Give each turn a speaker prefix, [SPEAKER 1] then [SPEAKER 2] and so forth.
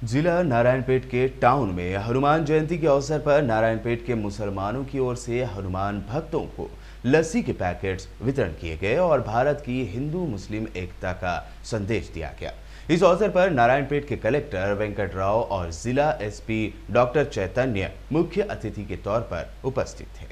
[SPEAKER 1] जिला नारायणपेट के टाउन में हनुमान जयंती के अवसर पर नारायणपेट के मुसलमानों की ओर से हनुमान भक्तों को लस्सी के पैकेट्स वितरण किए गए और भारत की हिंदू मुस्लिम एकता का संदेश दिया गया। इस अवसर पर नारायणपेट के कलेक्टर वेंकट राव और जिला एसपी डॉक्टर चैतन्य मुख्य अतिथि के तौर पर उपस्थित थे।